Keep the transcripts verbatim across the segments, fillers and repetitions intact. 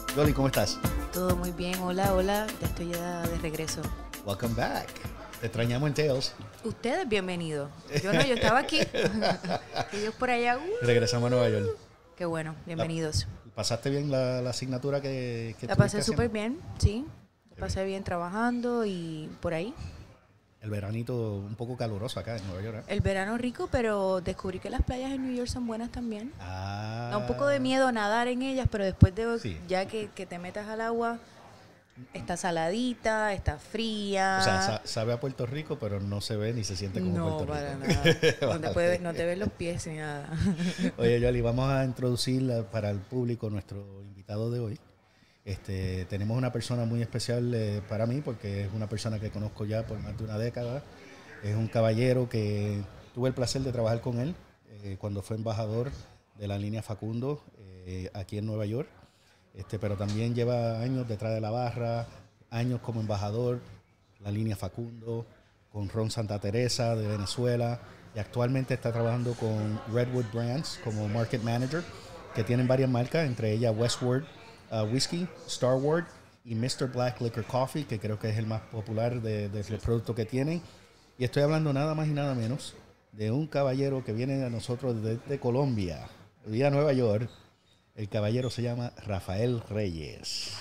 Yoli, ¿cómo estás? Todo muy bien, hola, hola, ya estoy ya de regreso. Welcome back. Te extrañamos en Tails. Ustedes bienvenidos. Yo no, yo estaba aquí. Ellos por allá. Uh, Regresamos a Nueva York. Qué bueno, bienvenidos. La, ¿Pasaste bien la, la asignatura que, que La pasé súper bien, sí. La pasé bien trabajando y por ahí. El veranito un poco caluroso acá en Nueva York, ¿eh? El verano rico, pero descubrí que las playas en New York son buenas también. Ah. Da un poco de miedo nadar en ellas, pero después de Sí. ya que, que te metas al agua, está saladita, está fría. O sea, sa- sabe a Puerto Rico, pero no se ve ni se siente como no, Puerto para Rico. nada. No te, puede- no te ven los pies ni nada. Oye, Yoli, vamos a introducir la- para el público nuestro invitado de hoy. Este, tenemos una persona muy especial eh, para mí porque es una persona que conozco ya por más de una década. Es un caballero que tuve el placer de trabajar con él eh, cuando fue embajador de la línea Facundo eh, aquí en Nueva York. Este, pero también lleva años detrás de la barra, años como embajador, la línea Facundo, con Ron Santa Teresa de Venezuela, y actualmente está trabajando con Redwood Brands como Market Manager, que tienen varias marcas, entre ellas Westward uh, Whiskey, Starward y mister Black Liquor Coffee, que creo que es el más popular de, de los productos que tienen. Y estoy hablando nada más y nada menos de un caballero que viene a nosotros desde Colombia, vía Nueva York. El caballero se llama Rafael Reyes.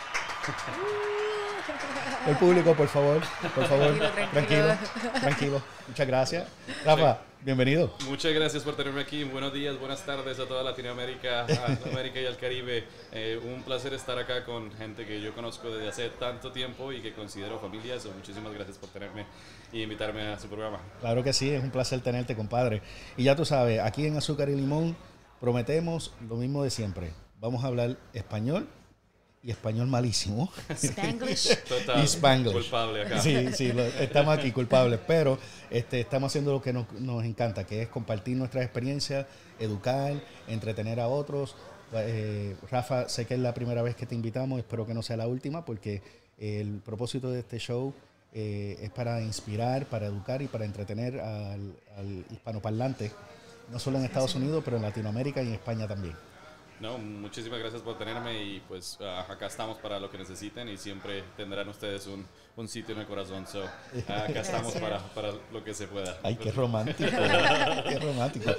El público, por favor, por favor, Tranquilo, tranquilo, tranquilo. tranquilo. Muchas gracias. Rafa, bienvenido. Muchas gracias por tenerme aquí. Buenos días, buenas tardes a toda Latinoamérica, a América y al Caribe. Eh, un placer estar acá con gente que yo conozco desde hace tanto tiempo y que considero familia. So, muchísimas gracias por tenerme y invitarme a su programa. Claro que sí, es un placer tenerte, compadre. Y ya tú sabes, aquí en Azúcar y Limón prometemos lo mismo de siempre. Vamos a hablar español y español malísimo. Spanglish. Total, Y Spanglish. culpable acá. Sí, sí, lo- estamos aquí culpables, pero este, estamos haciendo lo que nos, nos encanta, que es compartir nuestras experiencias, educar, entretener a otros. Eh, Rafa, sé que es la primera vez que te invitamos, espero que no sea la última, porque el propósito de este show eh, es para inspirar, para educar y para entretener al, al hispanoparlante, no solo en Estados Unidos, pero en Latinoamérica y en España también. No, muchísimas gracias por tenerme y pues uh, acá estamos para lo que necesiten y siempre tendrán ustedes un, un sitio en el corazón. So, uh, acá estamos para, para lo que se pueda. Ay, qué romántico, qué romántico.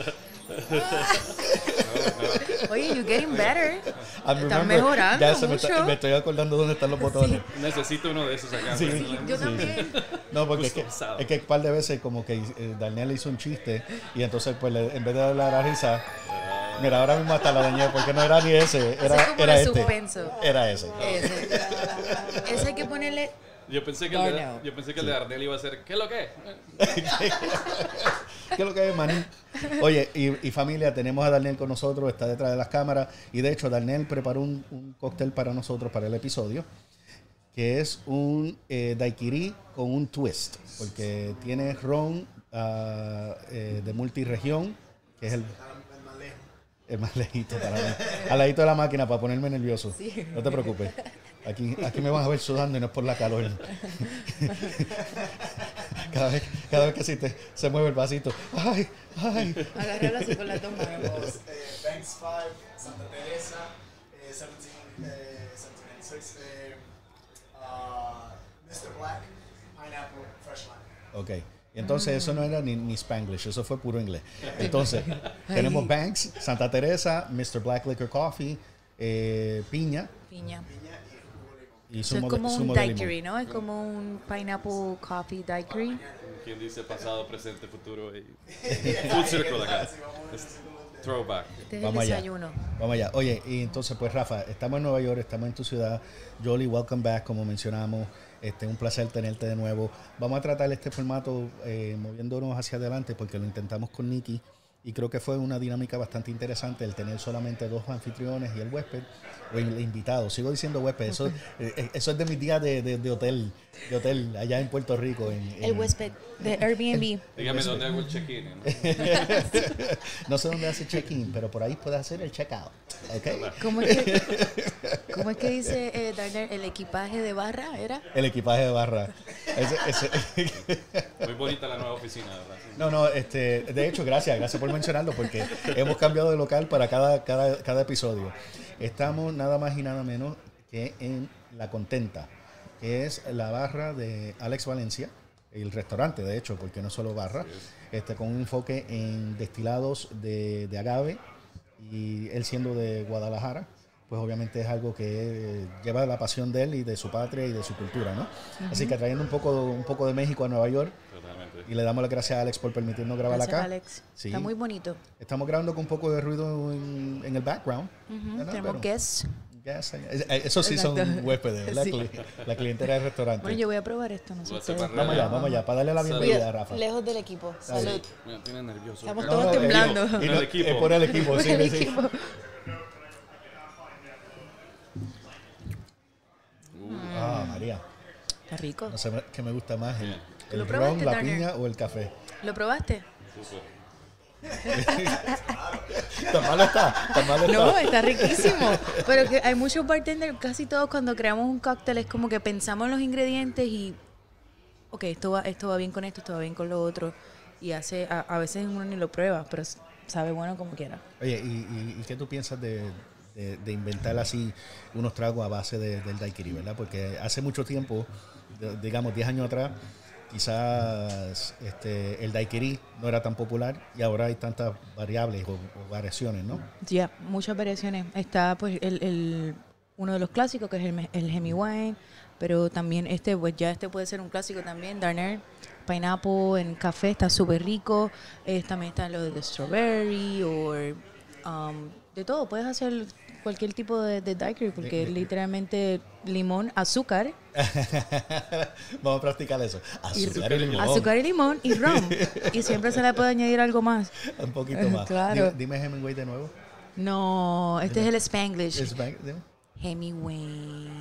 Oye, you're getting better. I Estás remember- mejorando ya se me, mucho. está- me estoy acordando dónde están los botones. Necesito uno de esos acá. Sí. Yo también. No, porque es Justo que, sábado. es que un par de veces como que eh, Daniel hizo un chiste y entonces pues le- en vez de darle la risa, mira, ahora mismo hasta la dañé porque no era ni ese, era, Hace como era de este. suspenso. Era ese. Ese. Ese hay que ponerle. Yo pensé que el de, Darnell. yo pensé que el de Darnell iba a ser, ¿qué es lo que? ¿Qué es lo que es, maní? Oye, y, y familia, tenemos a Daniel con nosotros, está detrás de las cámaras. Y de hecho, Daniel preparó un, un cóctel para nosotros, para el episodio, que es un eh, daiquiri con un twist. Porque tiene ron ah, eh, de multiregión, que es el, el más lejito para mí. Al ladito de la máquina para ponerme nervioso. Sí. No te preocupes. Aquí, aquí me vas a ver sudando y no es por la calor. Cada vez, cada vez que se, te- se mueve el vasito. ¡Ay! ¡Ay! Agárralo así con las dos manos. eh, Banks five, Santa Teresa, eh, diecisiete, eh, diecisiete ninety-six, eh, uh, mister Black, Pineapple, Fresh Lime. Ok. Y entonces eso no era ni, ni Spanglish, eso fue puro inglés. Entonces, tenemos Banks, Santa Teresa, mister Black Liquor Coffee, eh, piña Piña. y Eso es zumo, de, como un zumo de daiquiri, limón. ¿no? Es como un pineapple coffee daiquiri. ¿Quién dice pasado, presente, futuro? Y full circle acá. Es throwback. Este es Vamos el allá. desayuno. Vamos allá. Oye, y entonces pues Rafa, estamos en Nueva York, estamos en tu ciudad. Yoli, welcome back, como mencionamos. Este, un placer tenerte de nuevo. Vamos a tratar este formato eh, moviéndonos hacia adelante porque lo intentamos con Nikki y creo que fue una dinámica bastante interesante el tener solamente dos anfitriones y el huésped o el invitado. Sigo diciendo huésped, eso, eh, eso es de mis días de, de, de hotel, de hotel allá en Puerto Rico. En, en- El huésped de Airbnb. Dígame dónde hago el check-in. ¿no? No sé dónde hace check-in, pero por ahí puedes hacer el check-out. ¿Ok? ¿Cómo es que, ¿Cómo es que dice eh, Darner? El equipaje de barra, ¿era? El equipaje de barra. Ese- ese- Muy bonita la nueva oficina, ¿verdad? Sí. No, no, este, de hecho, gracias, gracias por mencionarlo, porque hemos cambiado de local para cada, cada, cada episodio. Estamos nada más y nada menos que en La Contenta, que es la barra de Alex Valencia, el restaurante, de hecho, porque no solo barra, este, con un enfoque en destilados de, de agave, y él siendo de Guadalajara, pues obviamente es algo que eh, lleva la pasión de él y de su patria y de su cultura, ¿no? Uh-huh. Así que trayendo un poco, un poco de México a Nueva York. Totalmente. Y le damos las gracias a Alex por permitirnos grabar Gracias, acá. Alex. Sí. Está muy bonito. Estamos grabando con un poco de ruido en, en el background. Uh-huh. ¿verdad? Tenemos Pero- guests. Yes, eh, eso sí son Exacto. huéspedes, ¿verdad? Sí. Cli- La clientela del restaurante. Bueno, yo voy a probar esto, no sé Voy a ustedes. separar. Vamos allá, vamos allá, para darle la bienvenida a Cuida- Rafa. Lejos del equipo. Salud. Me tiene nervioso. Estamos acá. todos No, no, temblando. eh, y En no- el equipo. Es por el equipo, Por sí, el sí. equipo. Ah, María. Está rico. No sé qué me gusta más, el, Bien. el ¿Lo ron, probaste, la Turner? piña o el café. ¿Lo probaste? Súper. Tan malo está, tan malo está. No, está riquísimo. Pero que hay muchos bartenders, casi todos cuando creamos un cóctel es como que pensamos en los ingredientes y, ok, esto va, esto va bien con esto, esto va bien con lo otro. Y hace, a, a veces uno ni lo prueba, pero sabe bueno como quiera. Oye, ¿y, y, y qué tú piensas de, de, de inventar así unos tragos a base de, del daiquiri, verdad? Porque hace mucho tiempo, de- digamos diez años atrás, quizás este, el daiquiri no era tan popular y ahora hay tantas variables o, o variaciones, ¿no? Ya, muchas variaciones. Está pues el, el uno de los clásicos que es el, el Hemi Wine, pero también este, pues ya este puede ser un clásico también, Darner. Pineapple en café está súper rico. Eh, también está lo de strawberry o um, de todo. Puedes hacer cualquier tipo de, de daiquiri porque es literalmente limón, azúcar, Vamos a practicar eso. Azúcar y limón. azúcar y limón y rum. Y siempre se le puede añadir algo más. Un poquito más. Claro. Dime, dime Hemingway de nuevo. No, este es el Spanglish. Es bank- dime. Hemingway.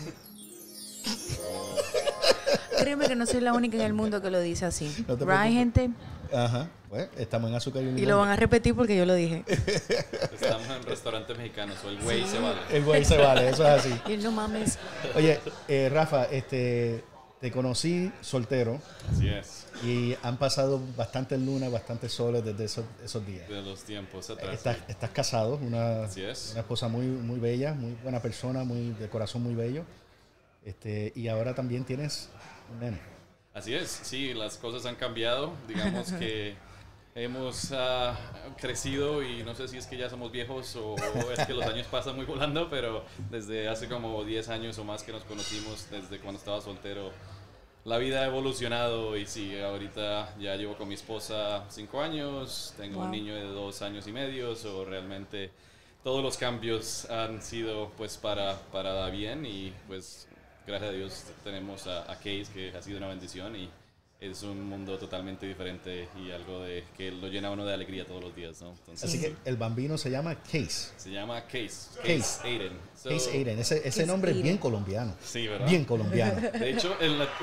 Créeme que no soy la única en el mundo que lo dice así. No te Pero hay preocupes. gente Ajá. Pues estamos en azúcar y limón. y lo van a repetir porque yo lo dije. Estamos en restaurantes mexicanos, o el güey se vale. El güey se vale, eso es así. Y él, no mames. Oye, eh, Rafa, este, te conocí soltero Así es, y han pasado bastantes lunas, bastantes soles desde esos, esos días. de los tiempos atrás. Estás, estás casado, una, Así es. una esposa muy, muy bella, muy buena persona, muy de corazón muy bello. Este, y ahora también tienes un nene. Así es, sí, las cosas han cambiado. Digamos que hemos ah, crecido y no sé si es que ya somos viejos o, o es que los años pasan muy volando, pero desde hace como diez años o más que nos conocimos, desde cuando estaba soltero, la vida ha evolucionado y sí, ahorita ya llevo con mi esposa cinco años, tengo Wow. un niño de dos años y medio, o realmente todos los cambios han sido pues para, para bien y pues gracias a Dios tenemos a, a Case, que ha sido una bendición y es un mundo totalmente diferente y algo de que lo llena a uno de alegría todos los días, ¿no? Entonces, Así que el bambino se llama Case. se llama Case, Case. Case Aiden. So, Case Aiden. Ese, ese Case nombre es bien Aiden. colombiano. Sí, ¿verdad? Bien colombiano. De hecho, en la,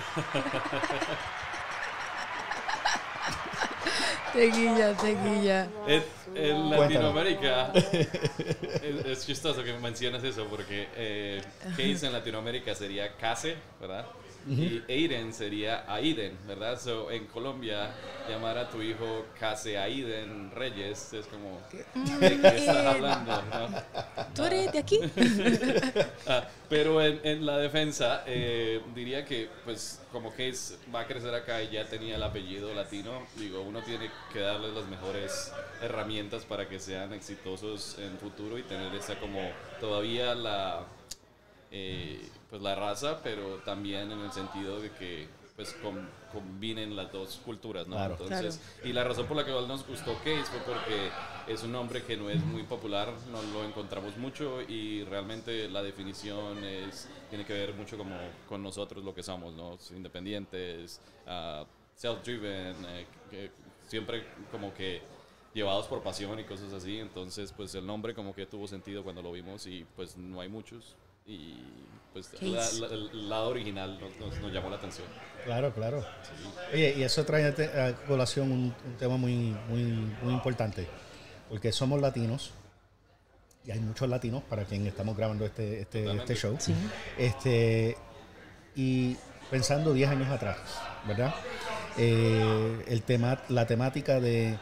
Tequilla, tequilla. en, en Cuéntalo. Latinoamérica es, es chistoso que menciones eso porque eh, Case en Latinoamérica sería Case, ¿verdad? Y Aiden sería Aiden, ¿verdad? So, en Colombia, llamar a tu hijo Case Aiden Reyes es como, ¿de qué estás hablando? ¿no? ¿Tú eres de aquí? Ah, pero en, en la defensa, eh, diría que, pues, como Case va a crecer acá y ya tenía el apellido latino, digo, uno tiene que darles las mejores herramientas para que sean exitosos en futuro y tener esa como todavía la, eh, pues la raza, pero también en el sentido de que pues com- combinen las dos culturas, ¿no? Claro. Entonces, y la razón por la que igual nos gustó Case fue porque es un nombre que no es muy popular, no lo encontramos mucho y realmente la definición es tiene que ver mucho como con nosotros lo que somos, ¿no? Independientes, uh, self-driven, eh, que siempre como que llevados por pasión y cosas así, entonces pues el nombre como que tuvo sentido cuando lo vimos y pues no hay muchos y pues la- Case. la- el lado original nos, nos- nos llamó la atención. Claro, claro. Oye, y eso trae a te- a colación un, un tema muy, muy, muy importante, porque somos latinos y hay muchos latinos para quien estamos grabando este, este, Totalmente. este show. Sí. Este, y pensando diez años atrás, ¿verdad? Eh, el tema, la temática de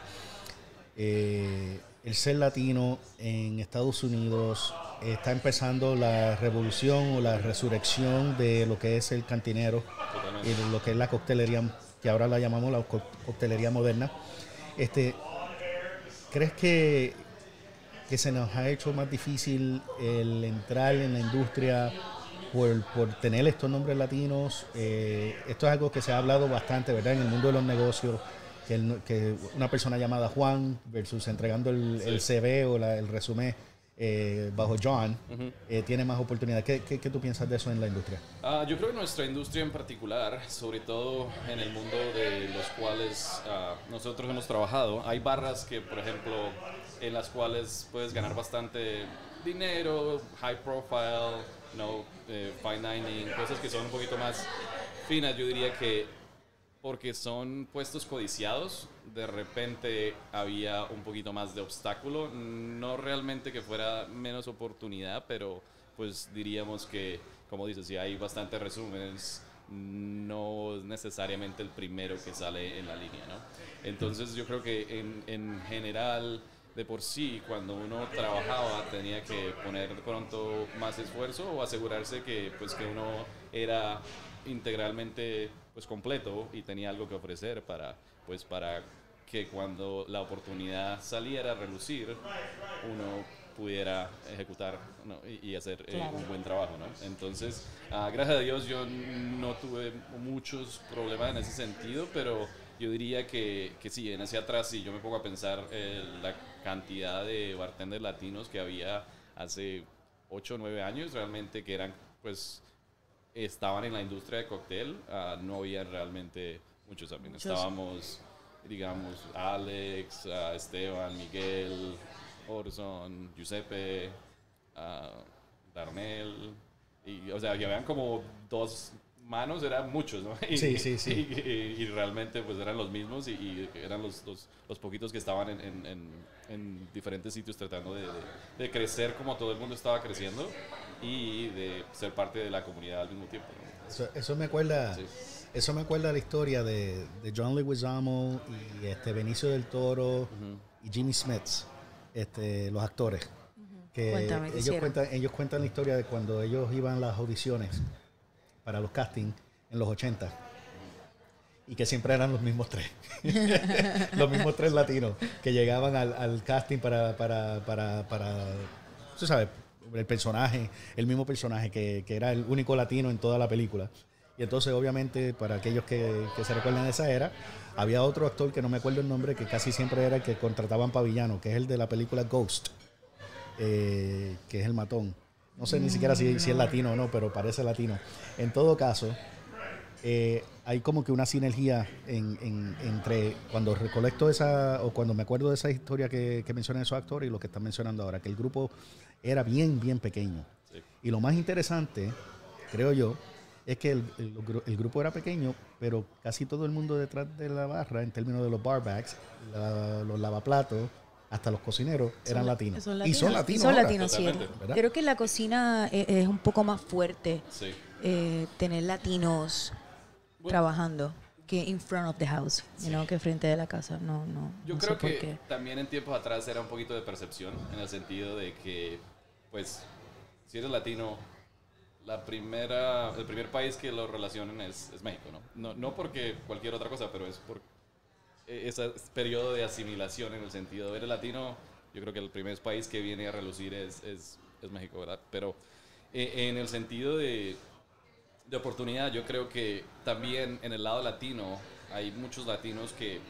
eh, el ser latino en Estados Unidos, está empezando la revolución o la resurrección de lo que es el cantinero Totalmente. y de lo que es la coctelería, que ahora la llamamos la co- coctelería moderna. Este, ¿crees que, que se nos ha hecho más difícil el entrar en la industria por, por tener estos nombres latinos? Eh, esto es algo que se ha hablado bastante, ¿verdad? En el mundo de los negocios, que, el- que una persona llamada Juan versus entregando el, el C V o la- el resumen eh, bajo John, Ujú. eh, tiene más oportunidades. ¿Qué, qué, qué tú piensas de eso en la industria? Ah, yo creo que nuestra industria en particular, sobre todo en el mundo de los cuales ah, nosotros hemos trabajado, hay barras que, por ejemplo, en las cuales puedes ganar bastante dinero, high profile, no, eh, fine dining, cosas que son un poquito más finas. Yo diría que porque son puestos codiciados, de repente había un poquito más de obstáculo, no realmente que fuera menos oportunidad, pero pues diríamos que, como dices, si hay bastantes resúmenes, no es necesariamente el primero que sale en la línea, ¿no? Entonces yo creo que en, en general, de por sí, cuando uno trabajaba tenía que poner de pronto más esfuerzo o asegurarse que, pues, que uno era integralmente pues completo y tenía algo que ofrecer para pues para que cuando la oportunidad saliera a relucir uno pudiera ejecutar, ¿no? y, y hacer eh, Claro. un buen trabajo, ¿no? Entonces, ah, gracias a Dios yo no tuve muchos problemas en ese sentido, pero yo diría que, que sí, en ese atrás, si yo me pongo a pensar eh, la cantidad de bartenders latinos que había hace ocho o nueve años, realmente que eran pues estaban en la industria de cóctel, ah, no había realmente muchos también. Muchos. Estábamos, digamos, Alex, ah, Esteban, Miguel, Orson, Giuseppe, ah, Darnell, y, o sea, que habían como dos manos, eran muchos, ¿no? Y, Sí, sí, sí. Y, y- y realmente pues eran los mismos y, y eran los, los, los poquitos que estaban en, en- en- en diferentes sitios tratando de, de- de crecer como todo el mundo estaba creciendo y de ser parte de la comunidad al mismo tiempo, ¿no? Eso, eso me acuerda, Sí. eso me acuerda la historia de, de John Leguizamo y este Benicio del Toro y Jimmy Smits, este, los actores. Que Cuéntame, ¿qué ellos hicieron? cuentan, ellos cuentan la historia de cuando ellos iban a las audiciones para los castings en los ochenta y que siempre eran los mismos tres. Los mismos tres latinos que llegaban al, al casting para, para, para, para, tú sabes, el personaje, el mismo personaje que, que era el único latino en toda la película. Y entonces, obviamente, para aquellos que, que se recuerdan de esa era, había otro actor que no me acuerdo el nombre, que casi siempre era el que contrataban para villano, que es el de la película Ghost, eh, que es el matón. No sé ni siquiera si, si es latino o no, pero parece latino. En todo caso, eh, hay como que una sinergia en, en- entre cuando recolecto esa, o cuando me acuerdo de esa historia que, que mencionan esos actores y lo que están mencionando ahora, que el grupo era bien, bien pequeño. Sí. Y lo más interesante, creo yo, es que el, el gru- el grupo era pequeño, pero casi todo el mundo detrás de la barra, en términos de los barbacks, la- los lavaplatos, hasta los cocineros, eran Son- latinos. son Y son latinos. latinos. Y son ahora. latinos, sí. Totalmente. ¿Verdad? Creo que la cocina es, es un poco más fuerte Sí. eh, tener latinos Bueno. trabajando que in front of the house, you know, que frente de la casa. No, no. Yo no creo sé por que qué. también en tiempos atrás era un poquito de percepción, en el sentido de que, pues, si eres latino, la primera, el primer país que lo relacionan es, es México, ¿no? ¿no? No porque cualquier otra cosa, pero es por e- ese periodo de asimilación en el sentido de eres latino. Yo creo que el primer país que viene a relucir es, es, es México, ¿verdad? Pero eh, en el sentido de, de oportunidad, yo creo que también en el lado latino hay muchos latinos que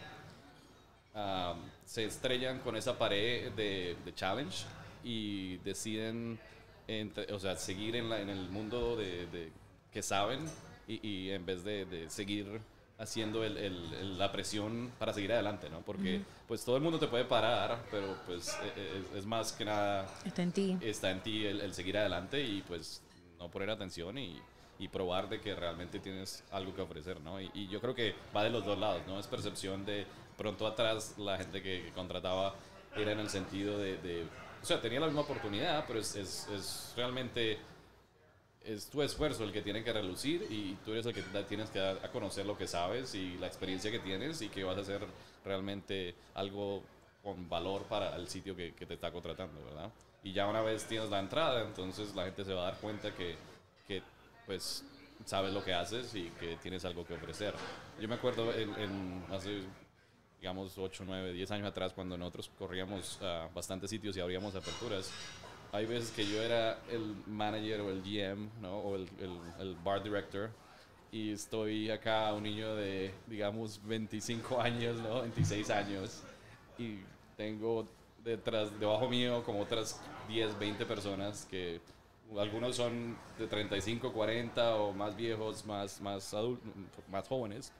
um, se estrellan con esa pared de, de challenge y deciden entre- o sea, seguir en, la- en el mundo de, de- que saben y, y en vez de, de seguir haciendo el- el- el- la presión para seguir adelante, ¿no? Porque pues todo el mundo te puede parar, pero pues eh, eh, es, es más que nada Está en ti. está en ti el, el seguir adelante y pues no poner atención y, y probar de que realmente tienes algo que ofrecer, ¿no? Y, y yo creo que va de los dos lados, ¿no? Es percepción de pronto atrás la gente que, que contrataba era en el sentido de, de o sea, tenía la misma oportunidad, pero es, es, es realmente, es tu esfuerzo el que tiene que relucir y tú eres el que tienes que dar a conocer lo que sabes y la experiencia que tienes y que vas a hacer realmente algo con valor para el sitio que, que te está contratando, ¿verdad? Y ya una vez tienes la entrada, entonces la gente se va a dar cuenta que, que pues, sabes lo que haces y que tienes algo que ofrecer. Yo me acuerdo en, en hace, digamos, ocho, nueve, diez años atrás, cuando nosotros corríamos uh, bastantes sitios y abríamos aperturas, hay veces que yo era el manager o el G M, ¿no? O el, el, el bar director, y estoy acá, un niño de, digamos, veinticinco años, ¿no? veintiséis años, y tengo detrás, debajo mío como otras diez, veinte personas que algunos son de treinta y cinco, cuarenta o más viejos, más, más adultos, más jóvenes.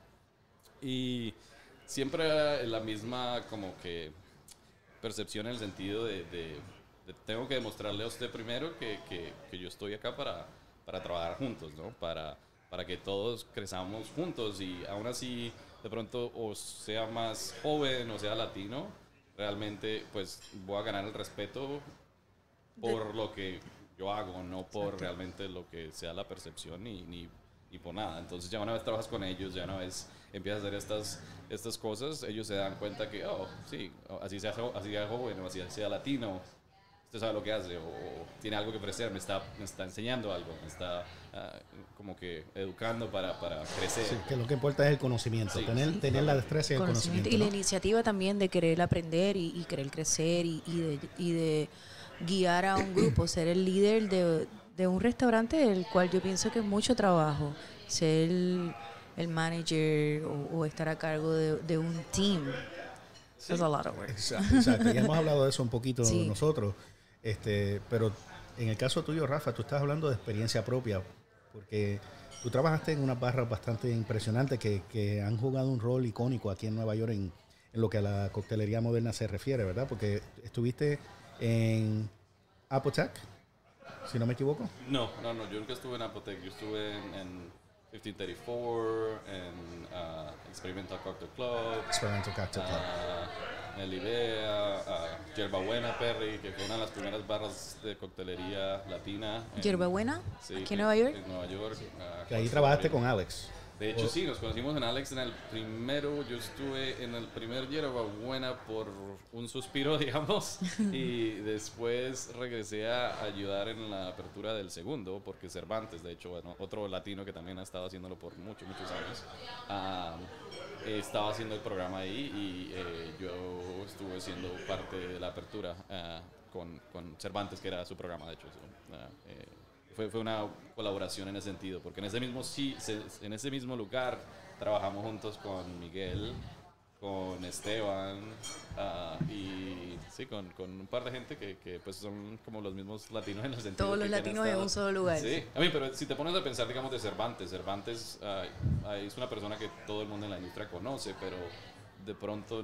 Y siempre era la misma como que percepción en el sentido de, de, de tengo que demostrarle a usted primero que, que, que yo estoy acá para, para trabajar juntos, ¿no? Para, para que todos crezamos juntos y aún así de pronto o sea más joven o sea latino, realmente pues voy a ganar el respeto por de... lo que yo hago, no por Exacto. realmente lo que sea la percepción ni, ni, ni por nada. Entonces ya una vez trabajas con ellos, ya una vez empiezas a hacer estas, estas cosas, ellos se dan cuenta que, oh, sí, así sea, así sea joven o así sea latino, usted sabe lo que hace o, o tiene algo que ofrecer, me está, me está enseñando algo, me está uh, como que educando para, para crecer. Sí, que lo que importa es el conocimiento, sí, tener, sí. tener la destreza y el conocimiento. Y ¿no? la iniciativa también de querer aprender y, y querer crecer y, y, de, y de guiar a un grupo, ser el líder de, de un restaurante del cual yo pienso que es mucho trabajo, ser el, el manager o, o estar a cargo de, de un team. Sí. That's a lot of work. Exacto, exacto. Ya hemos hablado de eso un poquito sí. nosotros, este, pero en el caso tuyo, Rafa, tú estás hablando de experiencia propia, porque tú trabajaste en unas barras bastante impresionantes que, que han jugado un rol icónico aquí en Nueva York en, en lo que a la coctelería moderna se refiere, ¿verdad? Porque estuviste en Apothec, si no me equivoco. No, no, no, yo nunca estuve en Apothec, yo estuve en, en fifteen thirty-four, en uh, Experimental Cocktail Club, Experimental Cocktail Club. Uh, en Libea, uh, Yerbabuena Perry, que fue una de las primeras barras de coctelería latina. ¿Yerbabuena? Sí, ¿aquí en Nueva York? En Nueva York. Uh, que ahí trabajaste con Alex. De hecho, sí, nos conocimos en Alex en el primero, yo estuve en el primer Yerbabuena por un suspiro, digamos, y después regresé a ayudar en la apertura del segundo, porque Cervantes, de hecho, bueno, otro latino que también ha estado haciéndolo por muchos, muchos años, uh, estaba haciendo el programa ahí y eh, yo estuve siendo parte de la apertura uh, con, con Cervantes, que era su programa, de hecho. So, uh, eh, Fue, fue una colaboración en ese sentido, porque en ese mismo sí, se, en ese mismo lugar trabajamos juntos con Miguel, con Esteban uh, y sí, con, con un par de gente que, que pues son como los mismos latinos en el sentido. Todos los latinos en un solo lugar. Sí, a mí, pero si te pones a pensar, digamos, de Cervantes, Cervantes uh, es una persona que todo el mundo en la industria conoce, pero de pronto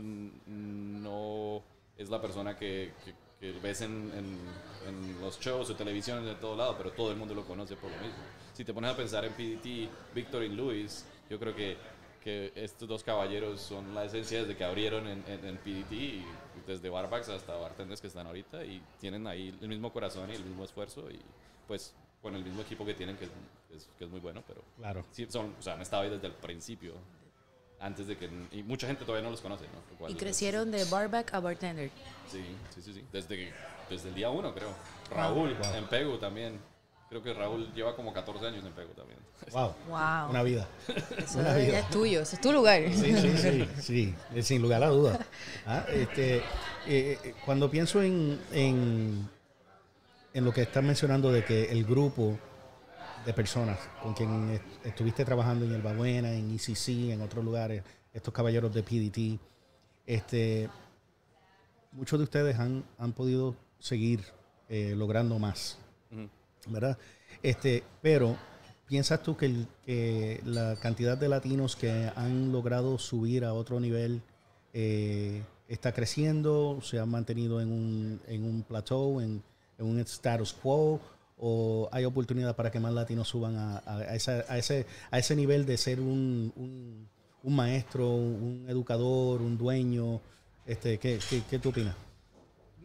no es la persona que, que que ves en, en, en los shows o televisiones de todo lado, pero todo el mundo lo conoce por lo mismo. Si te pones a pensar en P D T, Víctor y Luis, yo creo que, que estos dos caballeros son la esencia desde que abrieron en, en, en P D T, y desde barbacks hasta bartenders que están ahorita, y tienen ahí el mismo corazón y el mismo esfuerzo, y pues con el mismo equipo que tienen, que es, que es muy bueno, pero claro. Sí, son, o sea, han estado ahí desde el principio. Antes de que, y mucha gente todavía no los conoce, ¿no? Y crecieron de barback a bartender. Sí, sí, sí, sí. Desde, desde el día uno, creo. Raúl, wow. En Pegu también. Creo que Raúl lleva como catorce años en Pegu también. Wow. Wow. Una vida. Eso Una vida. Ya es tuyo, ese es tu lugar. Sí, sí, sí, sí, sin lugar a dudas. ¿Ah? Este, eh, cuando pienso en, en, en lo que estás mencionando de que el grupo de personas con quien est- estuviste trabajando en Yerbabuena, en E C C, en otros lugares, estos caballeros de P D T, este, muchos de ustedes han, han podido seguir eh, logrando más, uh-huh. ¿verdad? Este, pero, ¿piensas tú que, el, que la cantidad de latinos que han logrado subir a otro nivel eh, está creciendo, se han mantenido en un, en un plateau, en, en un status quo, o hay oportunidad para que más latinos suban a, a, a, esa, a, ese, a ese nivel de ser un, un, un maestro, un educador, un dueño? Este, ¿qué, qué, ¿Qué tú opinas?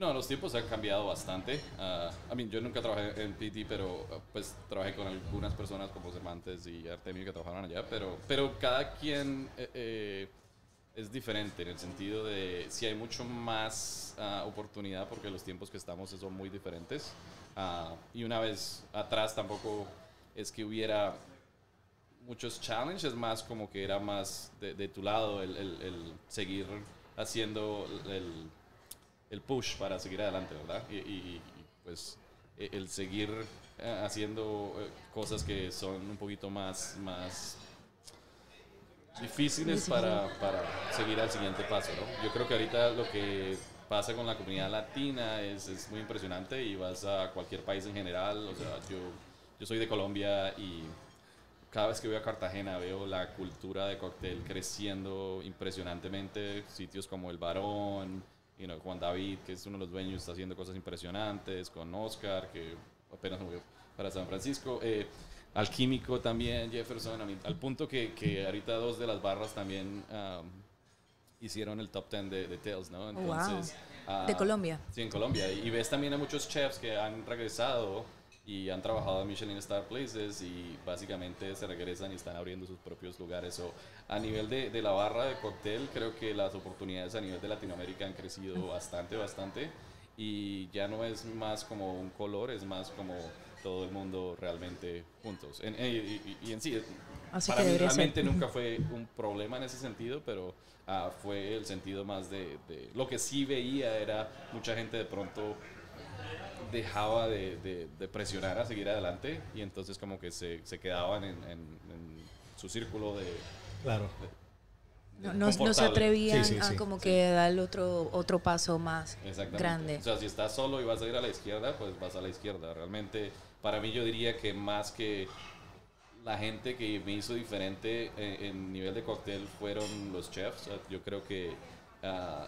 No, los tiempos han cambiado bastante. Uh, I mean, yo nunca trabajé en P T, pero uh, pues trabajé con algunas personas como Cervantes y Artemio que trabajaron allá, pero, pero cada quien eh, eh, es diferente en el sentido de si hay mucho más uh, oportunidad porque los tiempos que estamos son muy diferentes. Uh, y una vez atrás tampoco es que hubiera muchos challenges, más como que era más de, de tu lado el, el, el seguir haciendo el el push para seguir adelante, ¿verdad? Y, y, y pues el seguir eh, haciendo eh, cosas que son un poquito más, más difíciles para, para seguir al siguiente paso, ¿no? Yo creo que ahorita lo que pasa con la comunidad latina es, es muy impresionante y vas a cualquier país en general, o sea, yo, yo soy de Colombia y cada vez que voy a Cartagena veo la cultura de cóctel creciendo impresionantemente, sitios como El Barón, You know, Juan David, que es uno de los dueños, está haciendo cosas impresionantes, con Oscar, que apenas se movió para San Francisco, eh, Alquímico también, Jefferson, I mean, al punto que, que ahorita dos de las barras también um, hicieron el top ten de, de Tales, ¿no? Entonces, wow. uh, ¿De Colombia? Sí, en Colombia. Y ves también a muchos chefs que han regresado y han trabajado en Michelin Star Places y básicamente se regresan y están abriendo sus propios lugares. So, a nivel de, de la barra de cóctel, creo que las oportunidades a nivel de Latinoamérica han crecido bastante, bastante. Y ya no es más como un color, es más como todo el mundo realmente juntos. En, y, y, y en sí, Así para que mí debería realmente ser. nunca fue un problema en ese sentido, pero uh, fue el sentido más de, de... Lo que sí veía era mucha gente de pronto dejaba de, de, de presionar a seguir adelante y entonces como que se, se quedaban en, en, en su círculo de... Claro. de, No, no, no se atrevían sí, sí, a sí. como Sí. que dar otro, otro paso más Exactamente. grande. O sea, si estás solo y vas a ir a la izquierda, pues vas a la izquierda. Realmente, para mí yo diría que más que la gente que me hizo diferente en, en nivel de cóctel fueron los chefs. O sea, yo creo que uh,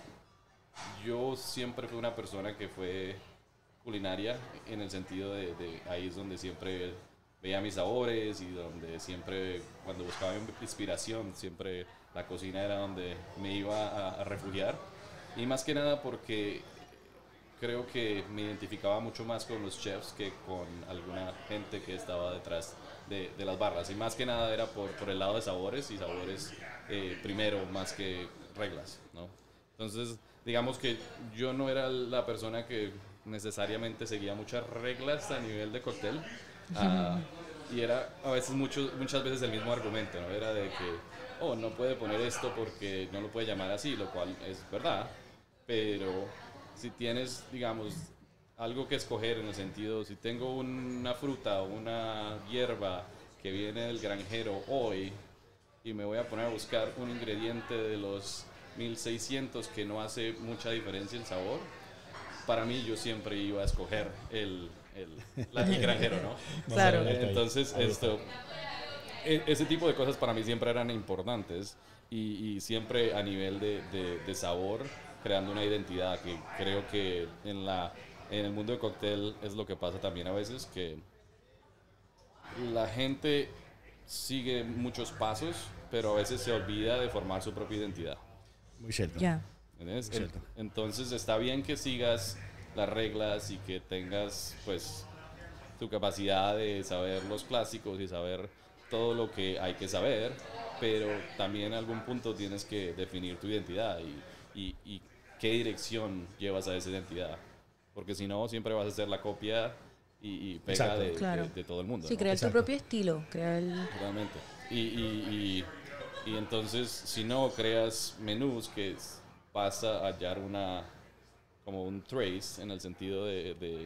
yo siempre fui una persona que fue culinaria en el sentido de, de ahí es donde siempre veía mis sabores y donde siempre cuando buscaba inspiración siempre la cocina era donde me iba a, a refugiar y más que nada porque creo que me identificaba mucho más con los chefs que con alguna gente que estaba detrás de, de las barras y más que nada era por, por el lado de sabores y sabores eh, primero más que reglas, ¿no? Entonces digamos que yo no era la persona que necesariamente seguía muchas reglas a nivel de cóctel uh, y era a veces mucho, muchas veces el mismo argumento, ¿no? Era de que oh, no puede poner esto porque no lo puede llamar así, lo cual es verdad, pero si tienes, digamos, algo que escoger en el sentido, si tengo una fruta o una hierba que viene del granjero hoy y me voy a poner a buscar un ingrediente de los mil seiscientos que no hace mucha diferencia en sabor, para mí yo siempre iba a escoger el, el, la, el granjero, ¿no? Claro. Entonces, esto, e- ese tipo de cosas para mí siempre eran importantes y, y siempre a nivel de, de, de sabor, creando una identidad que creo que en, la, en el mundo del cóctel es lo que pasa también a veces, que la gente sigue muchos pasos, pero a veces se olvida de formar su propia identidad. Muy cierto. Ya. ¿Entiendes? Es cierto. Entonces está bien que sigas las reglas y que tengas pues tu capacidad de saber los clásicos y saber todo lo que hay que saber, pero también en algún punto tienes que definir tu identidad y, y, y qué dirección llevas a esa identidad, porque si no siempre vas a ser la copia y, y pega Exacto. de, Claro. de, de todo el mundo, Sí, ¿no? crear tu Exacto. propio estilo, crear el... Realmente. Y, y, y, y entonces, si no creas menús que vas a hallar una, como un trace en el sentido de, de,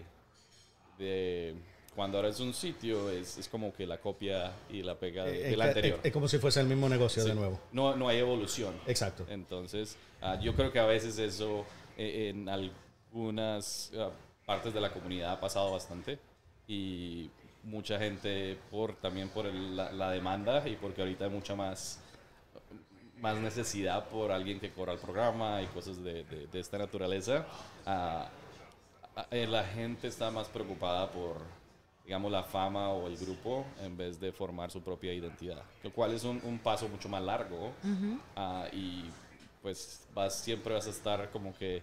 de cuando ahora es un sitio, es, es como que la copia y la pega de, Es, del es- anterior. es- es como si fuese el mismo negocio Sí. de nuevo. No, no hay evolución. Exacto. Entonces, ah, yo creo que a veces eso eh, en algunas ah, partes de la comunidad ha pasado bastante y mucha gente por también por el- la, la demanda y porque ahorita hay mucha más más necesidad por alguien que corra el programa y cosas de, de, de esta naturaleza. ah, ah, eh, la gente está más preocupada por, digamos, la fama o el grupo en vez de formar su propia identidad, lo cual es un, un paso mucho más largo. Ah, y pues vas, siempre vas a estar como que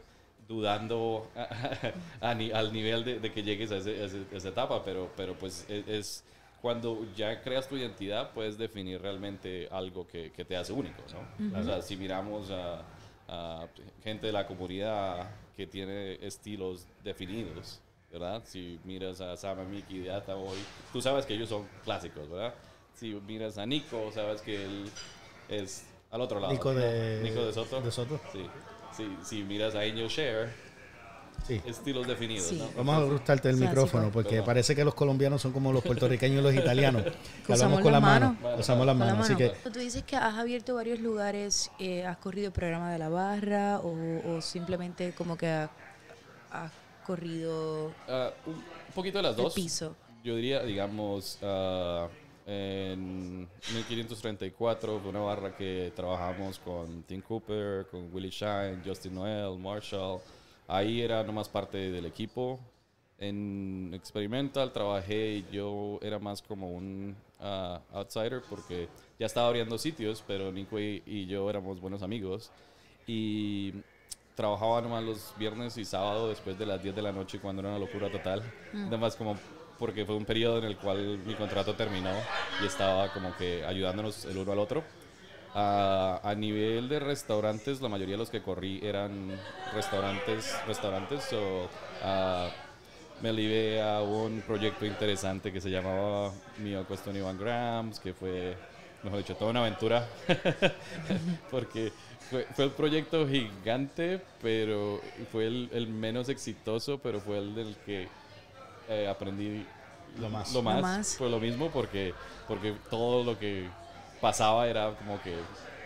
dudando a, a, ni- al nivel de, de que llegues a, ese- a ese- a esa etapa, pero, pero pues es, es cuando ya creas tu identidad, puedes definir realmente algo que, que te hace único, ¿no? O sea, si miramos a, a gente de la comunidad que tiene estilos definidos, ¿verdad? Si miras a Sam, a Mickey, de Ata hoy, tú sabes que ellos son clásicos, ¿verdad? Si miras a Nico, sabes que él es al otro lado. Nico de, Nico de Soto. de Soto. Sí. Sí, si miras a Angel Share, Sí. estilos definidos, Sí. ¿no? Vamos a ajustarte el Clásico. micrófono porque Perdón. parece que los colombianos son como los puertorriqueños y los italianos. Que hablamos Usamos con la las mano. manos. Usamos las Con la manos. Así mano. que Tú dices que has abierto varios lugares, eh, has corrido el programa de la barra o, o simplemente como que ha- has corrido Ah, un poquito de las el dos. piso. Yo diría, digamos, ah, en mil quinientos treinta y cuatro fue una barra que trabajamos con Tim Cooper, con Willie Shine, Justin Noel, Marshall. Ahí era nomás parte del equipo. En Experimental trabajé y yo era más como un ah, outsider porque ya estaba abriendo sitios, pero Nico y, y yo éramos buenos amigos. Y trabajaba nomás los viernes y sábado después de las diez de la noche cuando era una locura total. Nada más como porque fue un periodo en el cual mi contrato terminó y estaba como que ayudándonos el uno al otro. Ah, a nivel de restaurantes, la mayoría de los que corrí eran restaurantes, restaurantes o ah, me lié a un proyecto interesante que se llamaba Mio Costa veintiuno Grams, que fue, mejor dicho, toda una aventura, porque fue, fue el proyecto gigante, pero fue el, el menos exitoso, pero fue el del que eh, aprendí Lo más. lo más, Lo más. fue lo mismo, porque, porque todo lo que pasaba era como que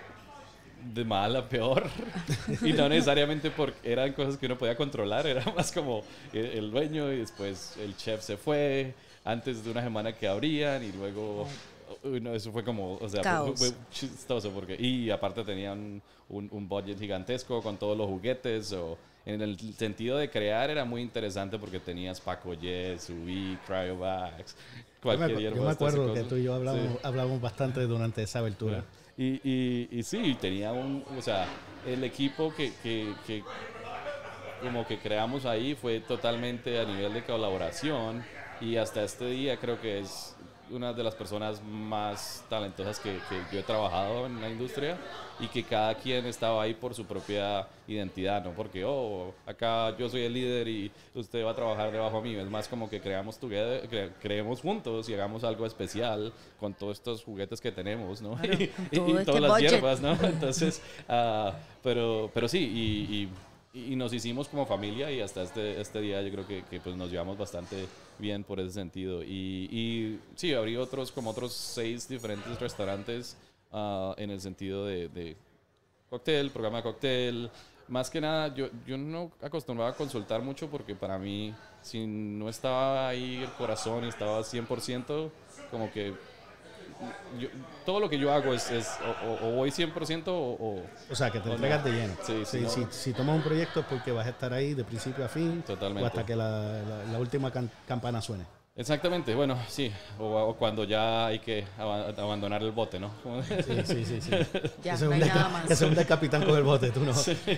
de mal a peor y no necesariamente porque eran cosas que uno podía controlar, era más como el, el dueño y después el chef se fue antes de una semana que abrían y luego uy, no, eso fue como, o sea, fue, Caos. fue chistoso porque y aparte tenían un, un budget gigantesco con todos los juguetes o en el sentido de crear era muy interesante porque tenías Paco Yes, Ubi, Cryovax, yo me, cualquier acu- yo hierba me de estas acuerdo que cosas. tú y yo hablamos, Sí. hablamos bastante durante esa abertura. Y, y, y sí, tenía un, o sea, el equipo que, que, que como que creamos ahí fue totalmente a nivel de colaboración y hasta este día creo que es una de las personas más talentosas que, que yo he trabajado en la industria y que cada quien estaba ahí por su propia identidad, no porque, oh, acá yo soy el líder y usted va a trabajar debajo mío, es más como que creamos together, cre- creemos juntos y hagamos algo especial con todos estos juguetes que tenemos, ¿no? Claro, y, con y- todo y este todas las budget. hierbas, ¿no? Entonces, ah, pero, pero sí, y, y- y nos hicimos como familia y hasta este, este día yo creo que, que, pues nos llevamos bastante bien por ese sentido. Y, y sí, abrí otros, como otros seis diferentes restaurantes ah, en el sentido de, de cóctel, programa de cóctel. Más que nada, yo, yo no acostumbraba a consultar mucho porque para mí, si no estaba ahí el corazón y estaba cien por ciento, como que yo- todo lo que yo hago es, es o, o- o voy cien por ciento o, o- O sea, que te o entregas no. de lleno. Sí, sí, Sí, no. si, si tomas un proyecto es porque vas a estar ahí de principio a fin Totalmente. o hasta que la, la- la última can- campana suene. Exactamente, bueno, sí, o, o cuando ya hay que aba- abandonar el bote, ¿no? Como- Sí, sí, sí. sí. Ya, Ese no es hay un nada deca- más. ese es un del capitán con el bote, tú no.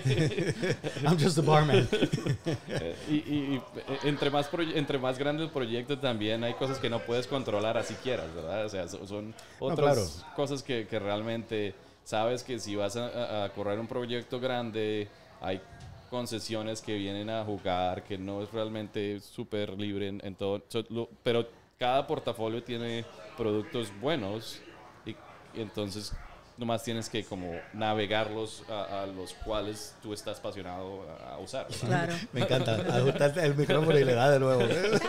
I'm just the barman. Eh, y, y- y, eh, entre, más proye- entre más grande el proyecto también hay cosas que no puedes controlar así quieras, ¿verdad? O sea, so- son otras claro. cosas que, que realmente sabes que si vas a, a- a correr un proyecto grande, hay concesiones que vienen a jugar, que no es realmente súper libre en, en todo, so- lo- pero cada portafolio tiene productos buenos y, y entonces nomás tienes que como navegarlos a, a los cuales tú estás apasionado a, a usar, ¿verdad? Claro. Me encanta. Ajustarte el micrófono y le da de nuevo.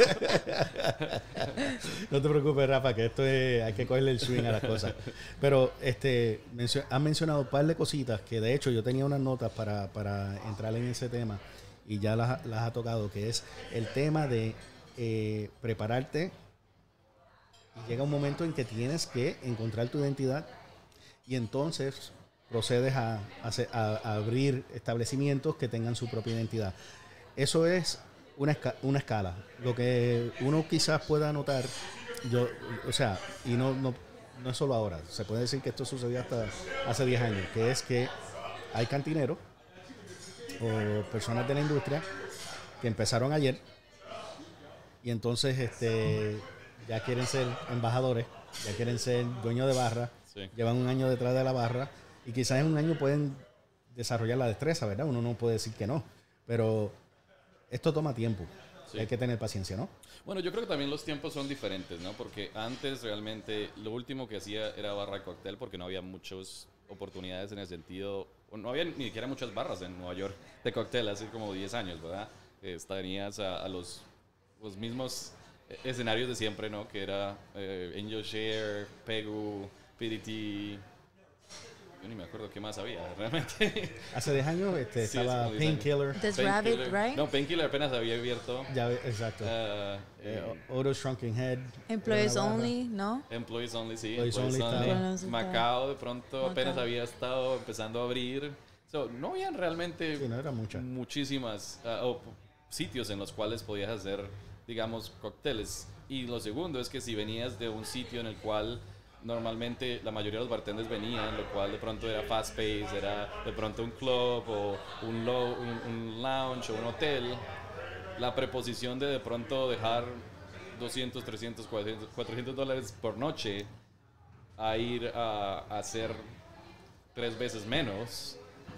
No te preocupes, Rafa, que esto es, hay que cogerle el swing a las cosas. Pero este, mencio- has mencionado un par de cositas que de hecho yo tenía unas notas para, para entrar en ese tema y ya las, las ha tocado, que es el tema de eh, prepararte y llega un momento en que tienes que encontrar tu identidad y entonces procedes a, a hacer- a- a abrir establecimientos que tengan su propia identidad. Eso es una, esca- una escala. Lo que uno quizás pueda notar, yo, o sea, y no, no, no es solo ahora, se puede decir que esto sucedió hasta hace diez años, que es que hay cantineros o personas de la industria que empezaron ayer y entonces este, ya quieren ser embajadores, ya quieren ser dueños de barra, Sí. llevan un año detrás de la barra y quizás en un año pueden desarrollar la destreza, ¿verdad? Uno no puede decir que no, pero esto toma tiempo. Sí. Hay que tener paciencia, ¿no? Bueno, yo creo que también los tiempos son diferentes, ¿no? Porque antes realmente lo último que hacía era barra de cóctel porque no había muchas oportunidades en el sentido, o no había ni siquiera muchas barras en Nueva York de cóctel hace como diez años, ¿verdad? Eh, tenías a, a los, los mismos escenarios de siempre, ¿no? Que era eh, Angel Share, Pegu, P D T. Yo ni me acuerdo qué más había, realmente. Hace diez años este, Sí, estaba hace como diez años. Painkiller. This Painkiller. Rabbit, right? No, Painkiller apenas había abierto. Ya, exacto. Uh, Eh, Odo Shrunken Head. Employees era una barra. Only, ¿no? Employees Only, sí. Employees Employees Only Only. estaba. Bueno, Macao de pronto Macao. apenas había estado empezando a abrir. So, no habían realmente Sí, no era mucha. muchísimas ah, o p- sitios en los cuales podías hacer, digamos, cócteles. Y lo segundo es que si venías de un sitio en el cual normalmente la mayoría de los bartenders venían, lo cual de pronto era fast pace, era de pronto un club o un, low, un, un lounge o un hotel, la preposición de de pronto dejar doscientos, trescientos, cuatrocientos, cuatrocientos dólares por noche a ir a, a hacer tres veces menos,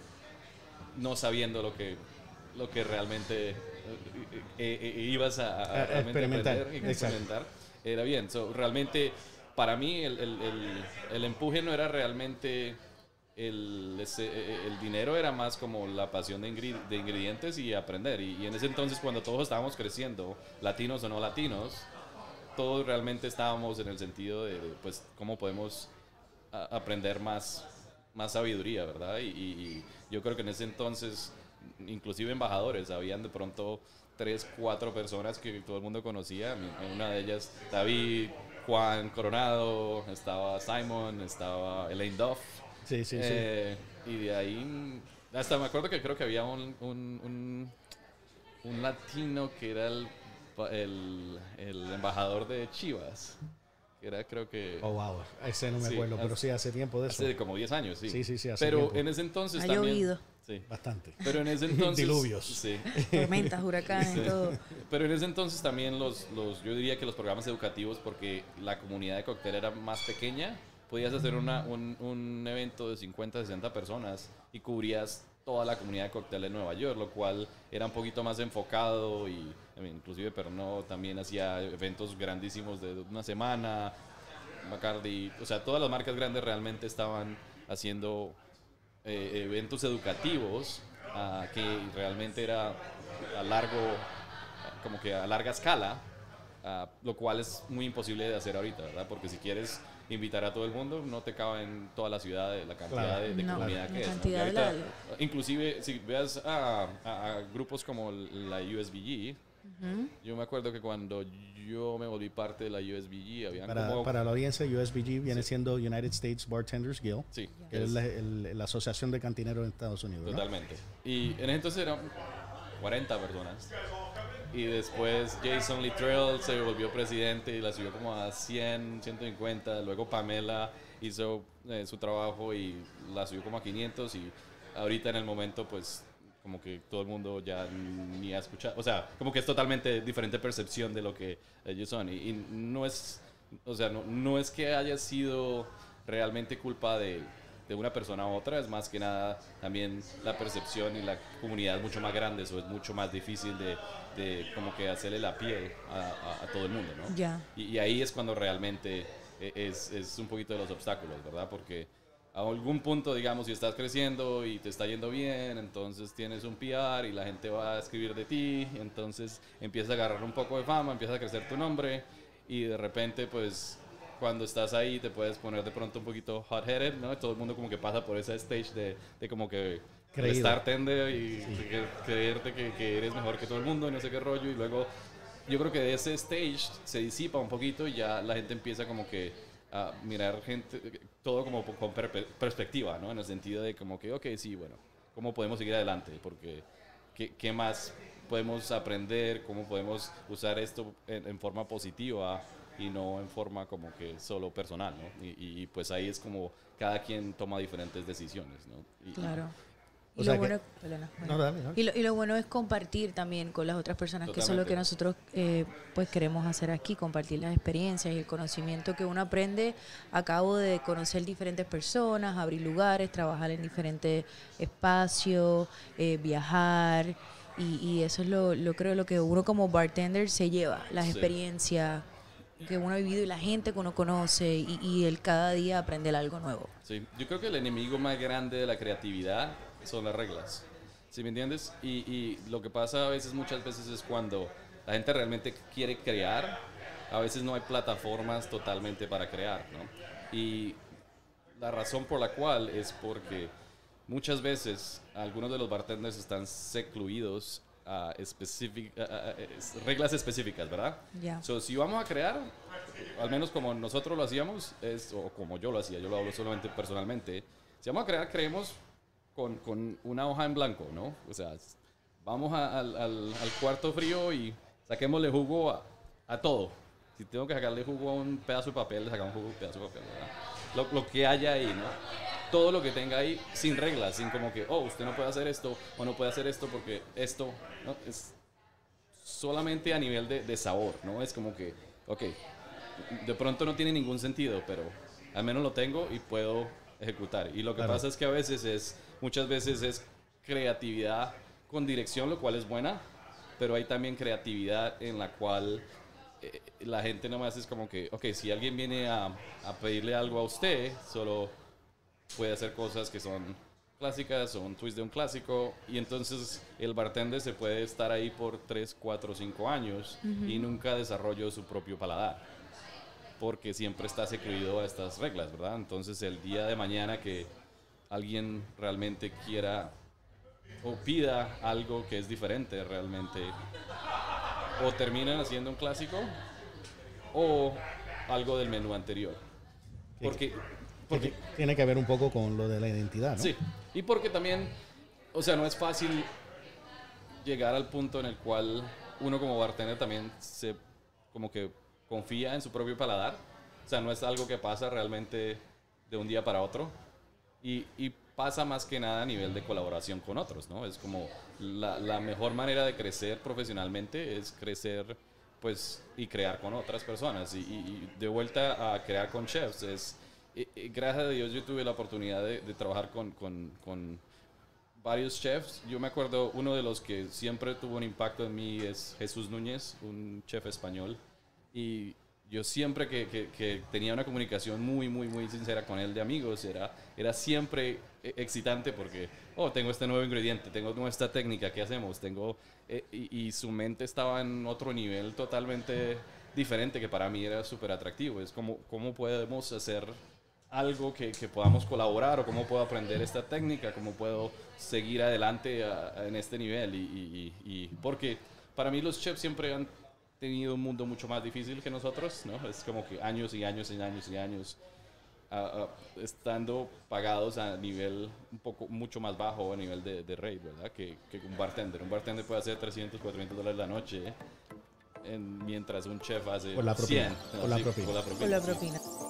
no sabiendo lo que, lo que realmente eh, eh, eh, ibas a, a A- a realmente experimentar, aprender y exacto. experimentar, era bien. So, realmente, para mí, el, el, el, el empuje no era realmente el, ese, eh, el dinero, era más como la pasión de, ingri- de ingredientes y aprender. Y, y en ese entonces, cuando todos estábamos creciendo, latinos o no latinos, todos realmente estábamos en el sentido de, de, pues, cómo podemos a- aprender más, más sabiduría, ¿verdad? Y, y- y yo creo que en ese entonces, inclusive embajadores, habían de pronto tres, cuatro personas que todo el mundo conocía. Mi- Una de ellas, David, Juan Coronado, estaba Simon, estaba Elaine Duff. Sí, sí, sí. Eh, y de ahí, hasta me acuerdo que creo que había un, un, un, un latino que era el, el, el embajador de Chivas. Que era, creo que... Oh, wow. Ese no me Sí, acuerdo, pero hace- sí, hace tiempo de eso. Hace como diez años, sí. Sí, sí, sí, hace Pero tiempo. en ese entonces Ha también... llovido. Sí. Bastante. Pero en ese entonces... Diluvios. Sí. Tormentas, huracanes, todo. Pero en ese entonces también los, los, yo diría que los programas educativos, porque la comunidad de cóctel era más pequeña, podías hacer una, un, un evento de cincuenta, sesenta personas y cubrías toda la comunidad de cóctel de Nueva York, lo cual era un poquito más enfocado y I mean, inclusive Pernod también hacía eventos grandísimos de una semana, Bacardi, o sea, todas las marcas grandes realmente estaban haciendo eh, eventos educativos ah, que realmente era a largo, como que a larga escala, ah, lo cual es muy imposible de hacer ahorita, ¿verdad? Porque si quieres invitar a todo el mundo, no te cabe en toda la ciudad la cantidad Claro. de, de No, comunidad la que es. ¿no? cantidad Y de la- ahorita, inclusive, si veas a, a- a grupos como la U S B G, yo me acuerdo que cuando yo me volví parte de la U S B G, habían Para, como... para la audiencia, U S B G viene siendo United States Bartenders Guild, Sí, que es la, el- la asociación de cantineros en Estados Unidos, ¿no? totalmente. Y en ese entonces eran cuarenta personas. Y después Jason Littrell se volvió presidente y la subió como a cien, ciento cincuenta. Luego Pamela hizo eh, su trabajo y la subió como a quinientos. Y ahorita en el momento, pues, como que todo el mundo ya ni ha escuchado. O sea, como que es totalmente diferente percepción de lo que ellos son. Y, y no es, o sea, no, no es que haya sido realmente culpa de, de una persona a otra, es más que nada también la percepción y la comunidad es mucho más grande, eso es mucho más difícil de, de como que hacerle la piel a, a- a todo el mundo, ¿no? Ya. Y, y ahí es cuando realmente e- es, es un poquito de los obstáculos, ¿verdad? Porque a algún punto, digamos, si estás creciendo y te está yendo bien, entonces tienes un P R y la gente va a escribir de ti, entonces empiezas a agarrar un poco de fama, empieza a crecer tu nombre y de repente, pues, cuando estás ahí te puedes poner de pronto un poquito hot-headed, ¿no? Todo el mundo como que pasa por esa stage de, de como que Creído. estar tender y que- creerte que, que eres mejor que todo el mundo y no sé qué rollo. Y luego yo creo que de ese stage se disipa un poquito y ya la gente empieza como que a mirar gente, todo como con per- perspectiva, ¿no? En el sentido de como que, ok, sí, bueno, ¿cómo podemos seguir adelante? Porque ¿qué, qué más podemos aprender? ¿Cómo podemos usar esto en, en forma positiva? Y no en forma como que solo personal, ¿no? Y, y, pues ahí es como cada quien toma diferentes decisiones, ¿no? Y, Claro. O Y sea lo, que- bueno, perdona, No, dale, dale. y, lo, y lo bueno es compartir también con las otras personas, que eso es lo que Totalmente. nosotros eh, pues queremos hacer aquí, compartir las experiencias y el conocimiento que uno aprende a cabo de conocer diferentes personas, abrir lugares, trabajar en diferentes espacios, eh, viajar, y, y eso es lo, lo creo lo que uno como bartender se lleva, las Sí. experiencias que uno ha vivido y la gente que uno conoce, y, y él cada día aprende algo nuevo. Sí, yo creo que el enemigo más grande de la creatividad son las reglas. ¿Sí me entiendes? Y, y lo que pasa a veces, muchas veces, es cuando la gente realmente quiere crear, a veces no hay plataformas totalmente para crear, ¿no? Y la razón por la cual es porque muchas veces algunos de los bartenders están secluidos a, específic- a- a- a- es- reglas específicas, ¿verdad? Ya. So, si vamos a crear, al menos como nosotros lo hacíamos, es, o como yo lo hacía, yo lo hablo solamente personalmente, si vamos a crear, creemos con, con una hoja en blanco, ¿no? O sea, s- vamos a- al, al- al cuarto frío y saquémosle jugo a, a todo. Si tengo que sacarle jugo a un pedazo de papel, le sacamos jugo a un pedazo de papel, ¿verdad? Lo, lo que haya ahí, ¿no? Todo lo que tenga ahí, sin reglas, sin como que, oh, usted no puede hacer esto, o no puede hacer esto porque esto, ¿no? Es solamente a nivel de, de sabor, ¿no? Es como que, ok, de pronto no tiene ningún sentido, pero al menos lo tengo y puedo ejecutar. Y lo que Claro. pasa es que a veces es, muchas veces es creatividad con dirección, lo cual es buena, pero hay también creatividad en la cual eh, la gente nomás es como que, ok, si alguien viene a, a pedirle algo a usted, solo puede hacer cosas que son clásicas o un twist de un clásico, y entonces el bartender se puede estar ahí por tres, cuatro, cinco años y nunca desarrolló su propio paladar, porque siempre está secluido a estas reglas, ¿verdad? Entonces el día de mañana que alguien realmente quiera o pida algo que es diferente realmente, o terminan haciendo un clásico o algo del menú anterior. Porque, porque Que tiene que ver un poco con lo de la identidad, ¿no? sí, y porque también, o sea, no es fácil llegar al punto en el cual uno como bartender también se como que confía en su propio paladar. O sea, no es algo que pasa realmente de un día para otro. Y, y pasa más que nada a nivel de colaboración con otros, ¿no? Es como la, la mejor manera de crecer profesionalmente es crecer, pues, y crear con otras personas. Y, y- y de vuelta a crear con chefs, es, y- y gracias a Dios yo tuve la oportunidad de, de trabajar con, con, con varios chefs. Yo me acuerdo, uno de los que siempre tuvo un impacto en mí es Jesús Núñez, un chef español. Y yo siempre que, que- que tenía una comunicación muy, muy, muy sincera con él de amigos, era, era siempre eh, excitante porque, oh, tengo este nuevo ingrediente, tengo nuestra técnica, ¿qué hacemos? Tengo, eh, y, y su mente estaba en otro nivel totalmente diferente que para mí era súper atractivo. Es como, ¿cómo podemos hacer algo que, que podamos colaborar, o cómo puedo aprender esta técnica, cómo puedo seguir adelante a- a- en este nivel? Y, y- y- y porque para mí los chefs siempre han tenido un mundo mucho más difícil que nosotros, ¿no? Es como que años y años y años y años ah, ah, estando pagados a nivel un poco mucho más bajo, a nivel de, de rate, ¿verdad? Que, que un bartender. Un bartender puede hacer trescientos, cuatrocientos dólares la noche, en- mientras un chef hace Por la propina, cien. por la Sí, propina. por la propina, Por la sí. propina.